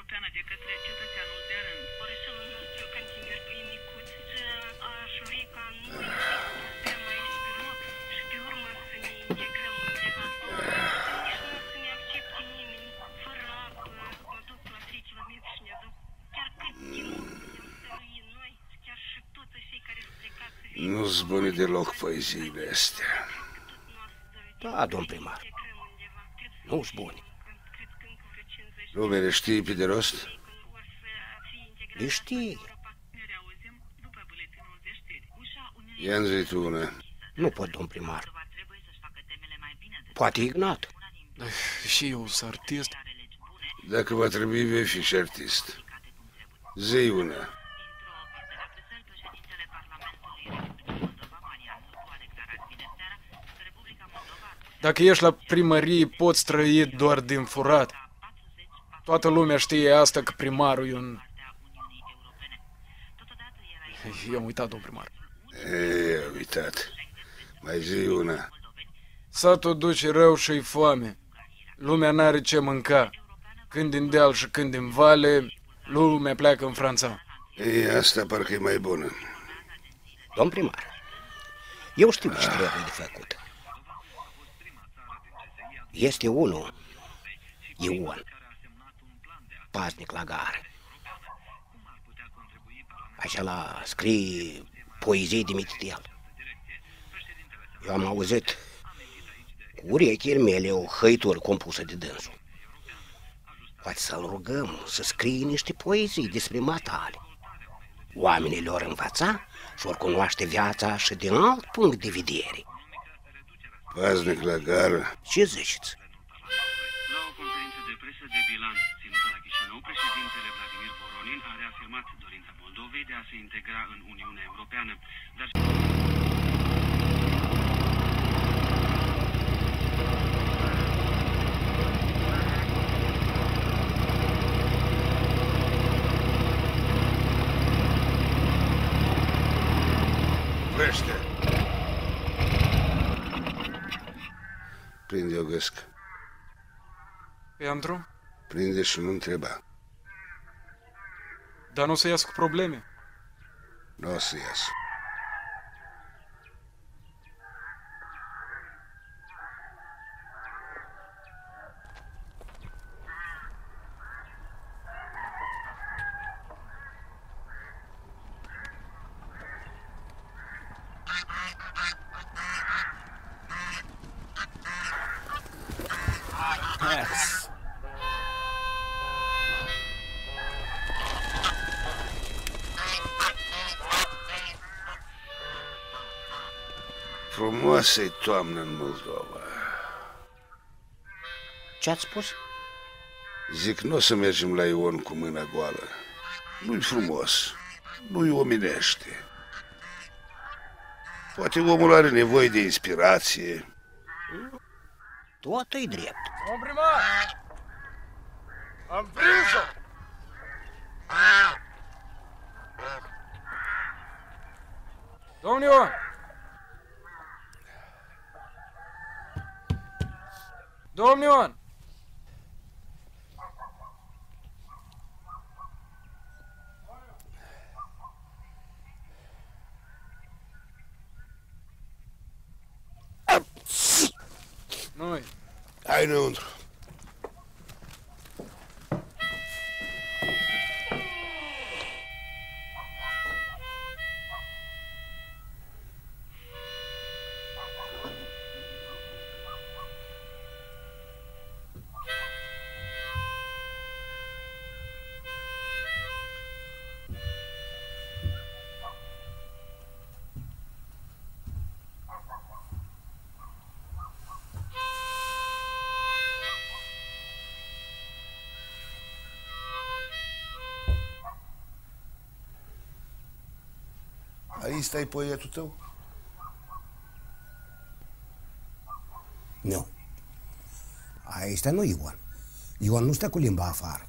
Europeană de către cetățeanul de rând. Orășelul nostru cantimer plinicut și aș vrea ca noi să mai expirăm și pe urmă să ne integrăm undeva. Nici nu să ne accepte nimeni, fără apă, mă duc la 3 km și ne duc. Chiar cât timp putem stărui noi, chiar și toți cei care sunt plecați să vină. Nu-s bune deloc poeziile astea. Da, domn primar. Nu-s bune. Lumea știi pe de rost? Le știi. Ia îmi zi tu una. Nu pot, domn primar. Poate Ignat. Și eu sunt artist. Dacă va trebui, vei fi și artist. Zi una. Dacă ești la primărie, poți trăi doar din furat. Toată lumea știe asta, că primarul e un... I-am uitat, domn primar. Ei, uitat. Mai zi una. Satul duce rău și-i foame. Lumea n-are ce mânca. Când din deal și când din vale, lumea pleacă în Franța. Ei, asta parcă e mai bună. Domn primar, eu știu ce trebuie de făcut. Este unul, Ion, paznic la gară. Acela scrie poezii de mititel. Eu am auzit cu urechile mele o hăitură compusă de dânsul. Poate să-l rugăm să scrie niște poezii despre matale. Oamenii le-or învăța și or cunoaște viața și din alt punct de vedere. Paznic la gară. Ce ziceți? La o conferință de presă de bilanț ținută la Chișinău, președintele Vladimir Voronin a reafirmat dorința Moldovei de a se integra în Uniunea Europeană, dar... Oprește! Prinde o găscă. Pentru? Prinde și nu întreba. Dar nu o să iasă cu probleme. Nu o să iasă. Frumoasă-i toamnă în Moldova. Ce-ați spus? Zic, nu o să mergem la Ion cu mâna goală. Nu-i frumos, nu-i omenește. Poate omul are nevoie de inspirație. Tot-i drept. Domn primar! Am prins-o! Domnul Ion! Domnul Ion! Noi. Hai înăuntru. Aici stai poetul tău? Nu. Aici nu Ion. Ion nu stă cu limba afară.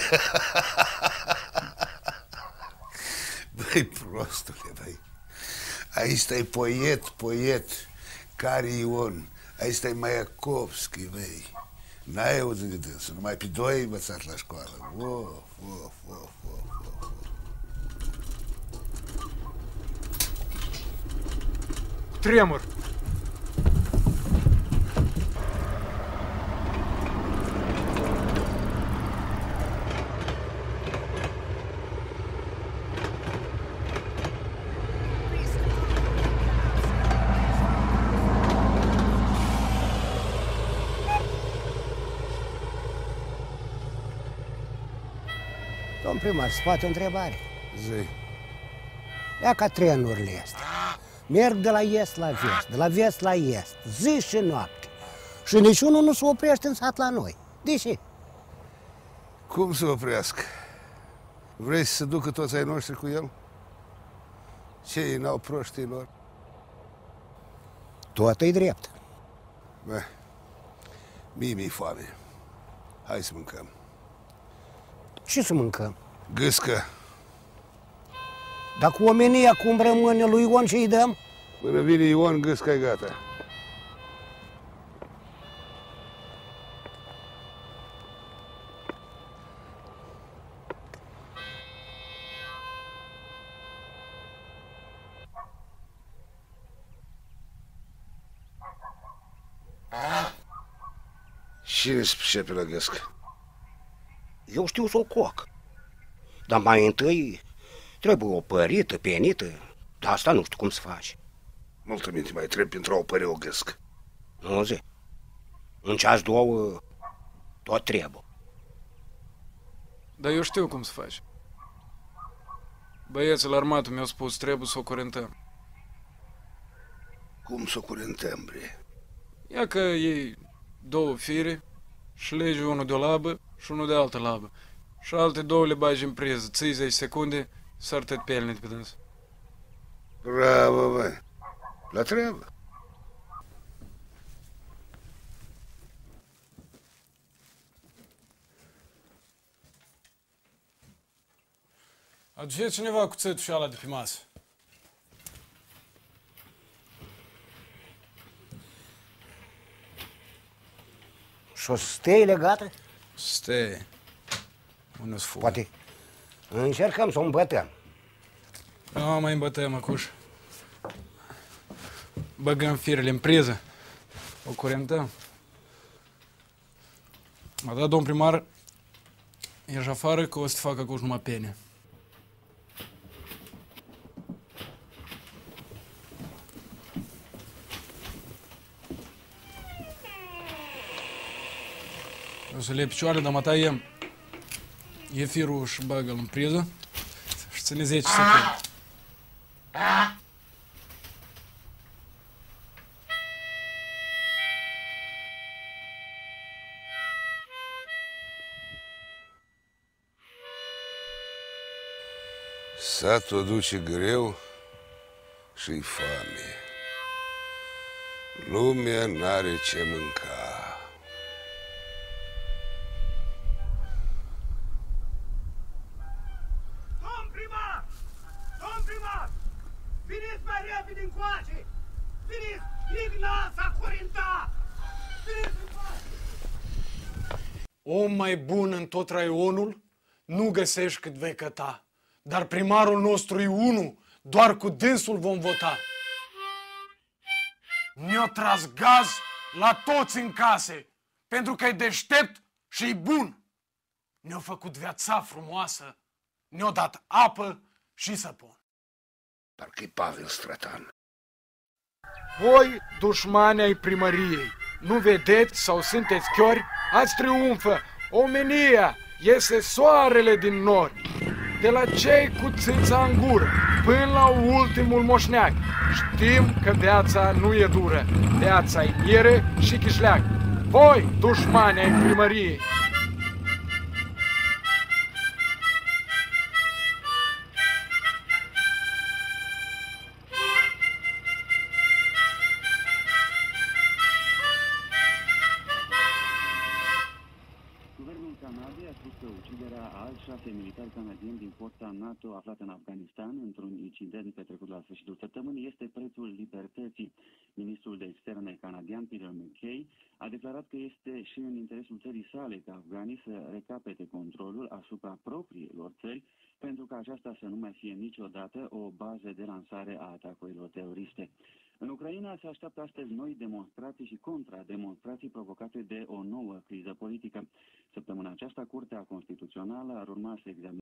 Băi, prostule, băi. Aici stai poet. Care Ion? Aici stai Maiakovski, băi. N-ai auzit de dânsul, numai pe doi ai învățat la școală. Tremur. Domn primar, se poate o întrebare? Zi. Ia ca trenurile astea. Merg de la est la vest, de la vest la est, zi și noapte. Și niciunul nu se oprește în sat la noi. De ce? Cum să oprească? Vrei să se ducă toți ai noștri cu el? Ce, ei n-au proștii lor? Tot e drept. Bă, mi-e foame. Hai să mâncăm. Ce să mâncăm? Gâscă. Dacă omenia cum rămâne lui Ion ce-i dăm? Până vine Ion, gâsca-i gata. Cine se pricepe la gâscă? Eu știu să o coc. Dar mai întâi trebuie opărită, penită. Dar asta nu știu cum se face. Multă minte mai trebuie pentru a opări o gâscă. Nu zi. Un ceas, două, tot trebuie. Dar eu știu cum se face. Băieții la armată mi-au spus, trebuie să o curentăm. Cum să o curentăm, bre? Ia că iei două fire și legi unul de o labă și unul de altă labă. Și alte două le bagi în priză, ții 10 secunde, sar tot pelne pe dâns. Bravo, bă! La treabă! Aduce cineva cuțitul și ala de pe masă. Și o stea legată? Stai. Unde-s fugă? Poate încercăm să o îmbătăm. Nu, mai îmbătăm, acuș. Băgăm firele în priză. O curentăm. M-a dat domn primar, ieși afară că o să te facă acuș numai pene. O să le picioare, dar mata e firul și bagă-l în priză și ține 10 secunde. Satul duce greu și-i foame. Lumea n-are ce mânca. Domn primar! Domn primar! Veniți mai repede încoace! Veniți! Ignat s-a curentat! Veniți încoace! Om mai bun în tot raionul nu găsești cât vei căta. Dar primarul nostru e unul, doar cu dânsul vom vota. Ne-a tras gaz la toți în case, pentru că e deștept și e bun. Ne-a făcut viața frumoasă, ne-a dat apă și săpun. Parcă-i Pavel Stratan. Voi, dușmani ai primăriei, nu vedeți sau sunteți chiori? Ați triumfă! Omenia iese soarele din nori. De la cei cu țâța în gură până la ultimul moșneag. Știm că viața nu e dură. Viața e miere și chișleag. Voi, dușmani ai primăriei, Guvernul Canadei a spus că uciderea a alți 6 militari canadieni din forța NATO aflată în Afganistan într-un incident petrecut la sfârșitul săptămânii este prețul libertății. Ministrul de externe canadian Peter MacKay a declarat că este și în interesul țării sale ca afganii să recapete controlul asupra propriilor țări, pentru ca aceasta să nu mai fie niciodată o bază de lansare a atacurilor teroriste. În Ucraina se așteaptă astăzi noi demonstrații și contrademonstrații provocate de o nouă criză politică. Săptămâna aceasta, Curtea Constituțională ar urma să examineze